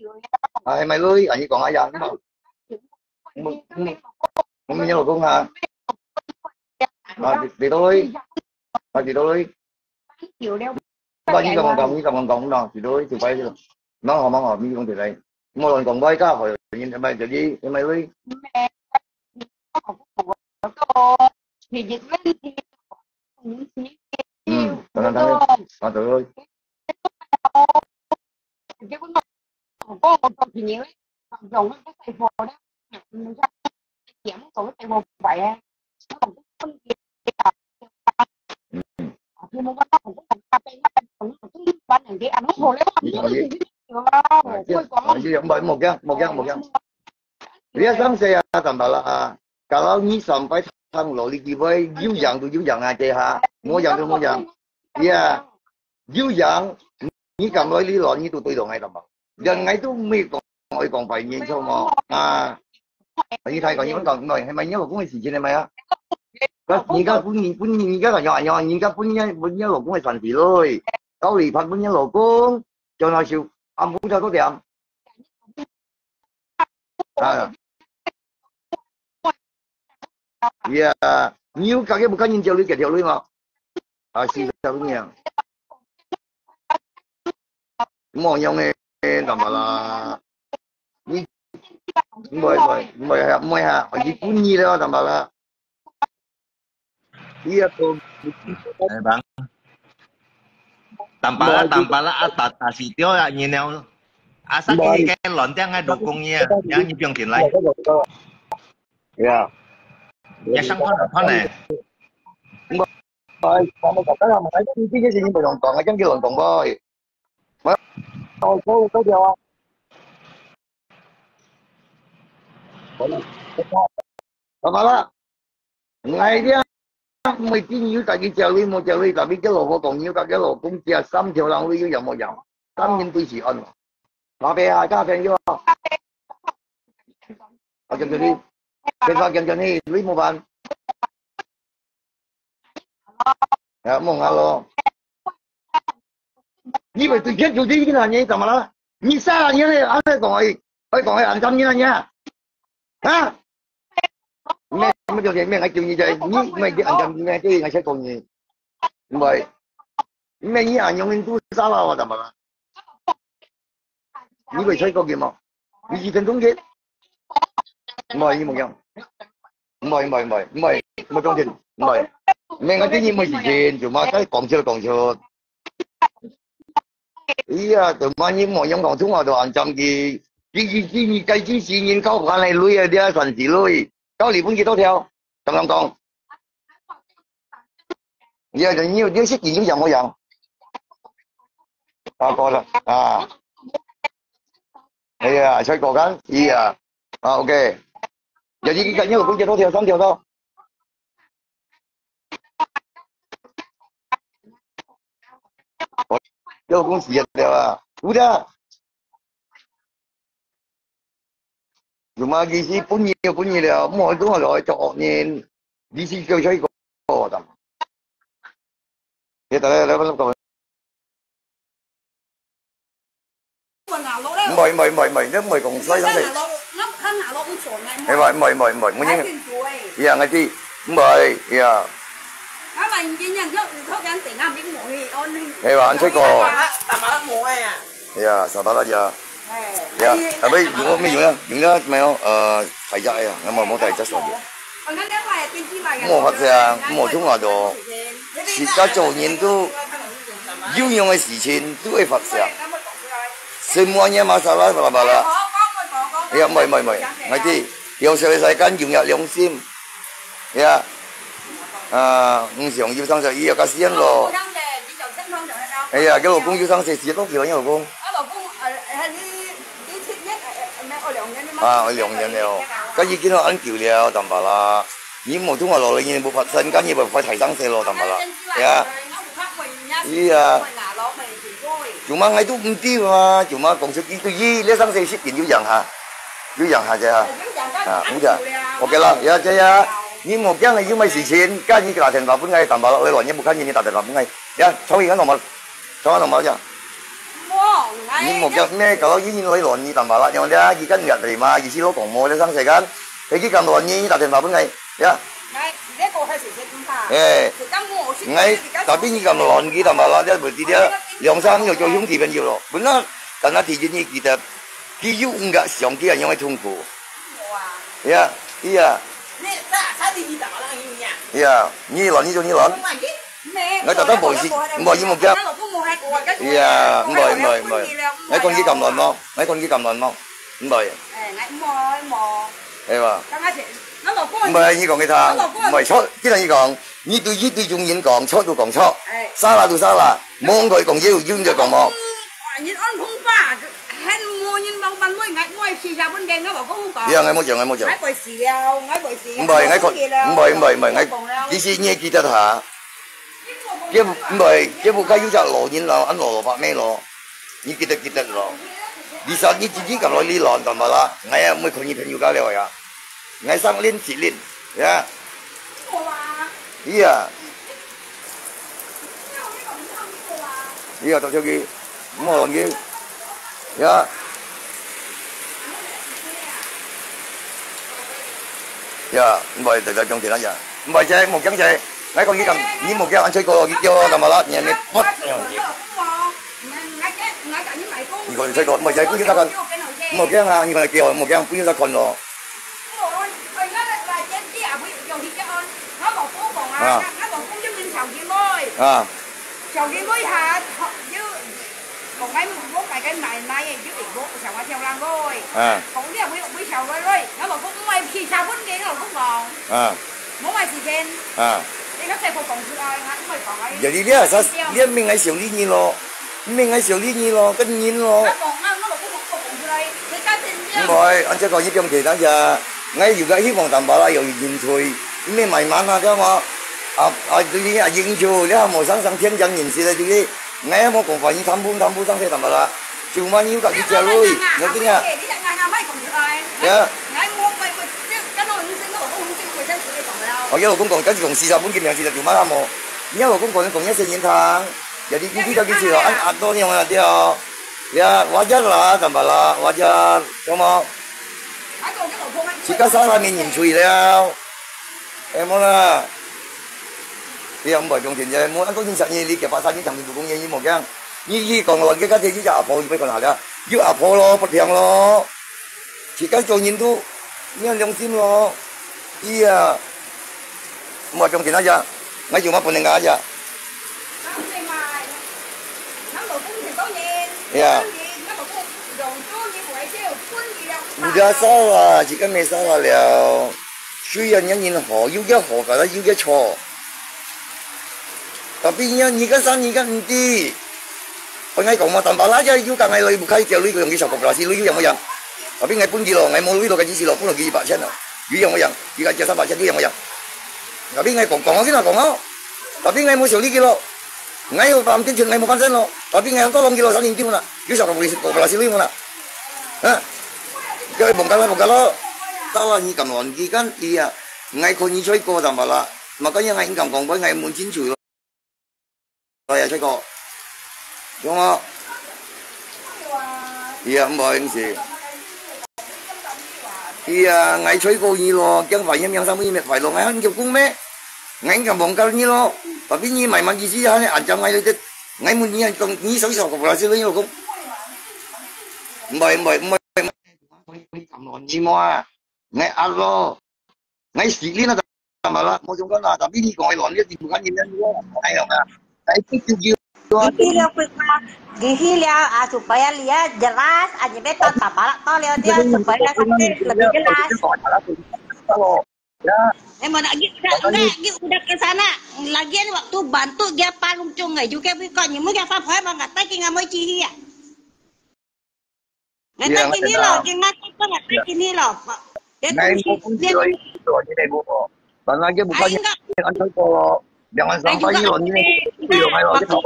Hay mày ơi, anh còn ai dặn không? Không nhớ lagu hả? Thì tôi, thì tôi, bao nhiêu cầm cộng đó, thì tôi chụp bay được. Nó họ như con thì đây. Mỗi lần còn bay cá hồi nhìn mày giờ gì, mày ơi. Thì dịch với Thằng thằng trời ơi. cái có một cục thì nhiều ấy, dùng cái tay phồ đó mình ra giảm còn cái tay phồ vậy nó còn cái khi mà nó còn cái cà phê nó còn cái ban này cái ăn nó hồ lấy Dia sang saya tambah lah. Kalau ni sampai thang lo li kibai, you yang aja ha. Mo yang. Iya, you yang ni cầm lối lý luận như tụi đồ ngay tầm bậc. Giờ ngay tôi mi còn phải nhìn sao mà như thay còn như vẫn còn ngồi hay mày nhớ là cũng hay gì trên này mày á.而家個又話而家本一勞工係神時咯，九年拍本一勞工，仲有少暗本就嗰點啊，要究竟冇跟住條女嘅條女嘛？啊，事實就咁樣，咁我用嘅咁咪啦，唔係啊，我以本意啦，咁咪啦，呢一個。 Bang. Tampala at sitio nyineo asa cái lonteng ngay dukungnya yang nyipyong tin lai. Dạ. Ya sang con này. Rồi, còn một cái là mình thấy cái gì nhưng mà còn ở trong cái còn bơi. Thôi có điều không? Còn đó. Ngày đi mày chỉ nhiều tại cái chơi đi tại vì cái lỗ của còn nhiều cái lỗ cũng chỉ 3 條路要冇人，3年對時按。拿俾啊，加平咗。我見你，你冇辦。係冇下咯。以為對佢做啲呢樣嘢就咪啦？你30年嚟，啱講係硬心呢樣嘢啊？咩叫嘢？咩係叫嘢就係呢？咩叫硬心咩？即係識講嘢，唔係咩呢人用都沙啦，我就咪啦。以為吹過劍嘛？20分鐘嘅，唔係冇用，唔係裝錢，唔係，咩我啲嘢冇時間，做乜梗講出。咦啊，做乜嘢冇用講通話就硬針嘅，計之前研究翻嚟女啊啲神時女，9年半幾多條，咁樣講，而家就要識研究有冇人，啊過啦啊。係啊，吹過緊，咦啊，啊 OK， 有啲緊一路工幾多條，3條多。一路工時日條啊，好啫。做乜意思？本意了，咁我都係落去作年，意思叫吹過就。你睇下兩個。唔係，因為共西咁嚟。係唔係，我應。呀，我知，唔係呀。係話吹過。呀，沙巴拉呀。呀，係咪用咗咩用啊？用咗咩哦？提質啊，我冇提質所嘅。我發現我通話咗，而家做人都要用嘅事情都會發現。Semuanya masalah bala-bala. Ya, mời. Ngerti? Yêu selesaikan dunia longsim. Ya. Ngsiong yêu sang sẽ iya kasihan loh. Iya, cái老公要生4次多條，老公。我2人了，跟住見到安橋了，淡白啦。已冇通話落嚟，冇發生，跟住咪快提生死咯，淡白啦。呀。Iya. Cuma ngay itu mesti mà, cuma công sức itu gì, lấy sáng xây xếp tiền dữ dàng hả chị hả? À, đúng chưa? Ok là, dạ chị à, nhưng một cái này như mấy sự kiện, cái gì cả thành lập vẫn ngay, tạm bảo là loại như một cái gì như tạo thành lập vẫn ngay, dạ, sau khi cái nào mà chưa? Ini mau ni kalau ini lagi lon ni tambah lah, yang dia ikan nggak terima, isi lo komo dia sang segan, kayak kan lon ni tak terima pun ngai, ya. Ngai, tapi ni kan lon ni tambah lah dia berarti dia yang sang有做兄弟朋友咯，benar, karena di sini kita kiu enggak siang dia yang tunggu. Ya, iya. Iya, ni lon ni就ni lon. Ngai tak tahu boleh sih, boleh mau क्या? Iya, boleh. Ngai con kia cầm lon mo, ngai con kia cầm lon mo, boleh.係嘛？唔係呢講嘅他，唔係錯，即係呢講，呢對仲演講錯到講錯，沙拉到沙拉，望佢講腰就講望。 nhìn ăn không ba, hết mua nhìn bằng bằng mỗi xì ra bên đen nó bảo không có. Dạ, ngay một trường. Ngay bồi xì leo, ngay bồi xì. Không bồi, ngay, chỉ是nghe記得下。cái vụ cái就羅演咯，ăn蘿蔔咩咯？你記得咯？你實你自己咁來呢浪咁咪啦？我啊每คน朋友家了呀，我上練自練呀。iya，iya tập theo gì？咁我諗嘅呀。呀，唔係就講其他嘢，唔係啫，冇講啫。Nãy con kia cầm, như một cái ăn chơi cô kia cầm vào đó, nhà này mất. Còn chơi cô, mà chơi cũng như ta con, một cái hàng như là kiểu một cái cũng như ta còn rồi. Sầu riêng với hả, còn mấy bố cái này chứ bị bố sầu theo lang rồi. Còn cái bị sầu rồi, nó bảo cũng may khi sao vẫn nghe nó cũng ngon. Bố mày gì trên. Giờ đi biết sao biết mình ngay xíu đi nhìn lo, cân nhìn lo. Rồi anh sẽ còn những trong thời gian giờ ngay dù cái hy vọng tạm bảo là rồi nhìn thôi, mấy may mắn ha chứ mà tôi nghĩ là nhìn thôi, nếu mà sáng thiên chân nhìn xí đây tôi nghĩ ngay mà còn phải như tham phú sáng thế tạm bảo là chịu mà nhiều cả đi chơi rồi, nhớ tiếng nha. Ở一路公講跟住同40本見面40條蚊啱喎，一路公講共14年tháng，有啲呢啲就幾次咯，壓多啲我啲啊，呀或者啦，同埋啦，或者咁啊，而家沙拉面鹽脆了，誒冇啦，你又唔係用錢啫，冇啱嗰件實嘢，你夾把曬啲層面做工嘢，冇驚，呢講落嘅家姐就阿婆要俾佢拿啦，要阿婆咯，不平咯，而家做嘢都要良心咯，iya。Mau trong chuyện aja, ngay cuma pening aja. Ya. Udah salah, jikaไม่salah了，需要人認可，要一可噶啦，要一錯。Tapi而家生而家唔知，我ngay講嘛，但係啦，要架ngay女唔開條女佢用幾十個啦，是女有冇人？Tapi ngay pun kilo, ngay mau女到嘅只是落搬到幾百千啊，魚有冇人？而家只300千都有冇人？Tapi ngay講我先啦講啊 ，tapi ngay mau 少啲kilo，ngay要5斤錢ngay冇翻身咯 ，tapi ngay多2 kilo 3 kilo啦，要10個啦少啲冇啦，啊，叫佢bukan咯，得啦，你咁耐時間，iya，ngay佢吹過就咪啦，makanya ngay咁講俾ngay滿錢除咯，我又吹過，懂冇？ iya 唔好意思。 Iya, ngay chơi cô gì lo, chẳng phải em sang bên phải lo ngay hắn kêu cung mẹ, ngay cả bóng cao như lo, tapi như mày mang gì gì hả, anh chẳng ngay được, ngay muốn như còn như sáu sáu của là xí lấy cũng, mày cầm lon gì mà, ngay alo, ngay xí lên là làm mà một trong đó là tapi đi gọi lon cái gì bukan nhìn nhận luôn, hay không à, cái cái gì Dihilya supaya lihat jelas aja betul tapalak tol ya dia supaya sampai lebih jelas. Emang udah ke sana lagian waktu bantu dia palung cungai juga kok nyemu dia apa bang kata ki ngamoi cihi ya. Ngata kini loh, ngata kok ngata kini loh. Dan lagi bukannya antar kalau jangan sampai ini video ngay lo cái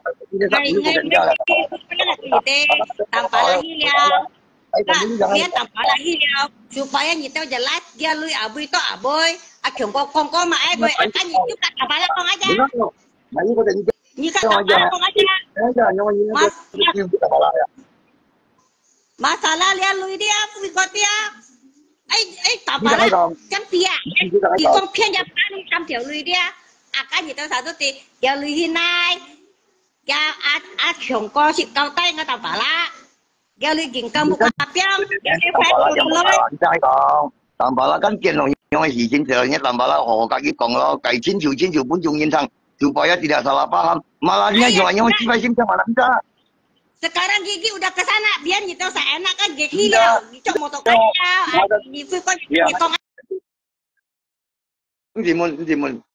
tanpa lagi dia tanpa lagi dia supaya nyitau jelas dia lui abu itu aboy akhirnya kongko mah boy akan nyitu kat abala kong aja nyikat abala kong aja mas Masalah lihat lui dia, ikut dia. Tak apa lah, kan pia. Di kompian ya pan, kam dia lui dia. Akan itu satu ti, dia lui hinai. Ya, chồng co si cao tay nggak tak apa lah. Dia lui ging kamu kapiang. Trai còn, tạm bảo là kan见龙因为以前这人tạm bảo là họ自己讲咯，改清楚本中言堂，supaya tidak salah paham. Malahnya yang sifat simpel malah tidak. Sekarang Gigi udah ke sana, biar gitu seenak kan Gigi hilau, cok motor kacau, di kok Gì mun